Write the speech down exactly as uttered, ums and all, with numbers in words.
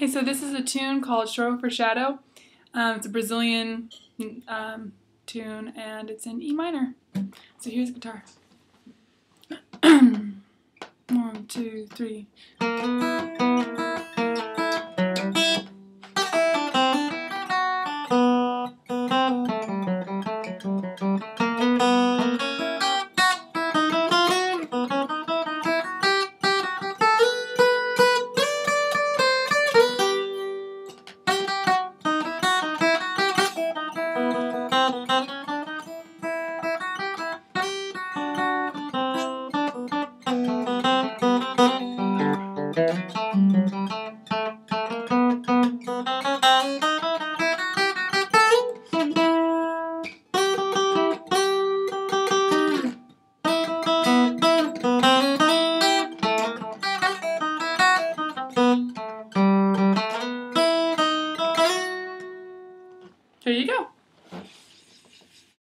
Hey, so this is a tune called Choro for Shadow. Um, it's a Brazilian um, tune, and it's in E minor. So here's the guitar. One, two, three. Here you go.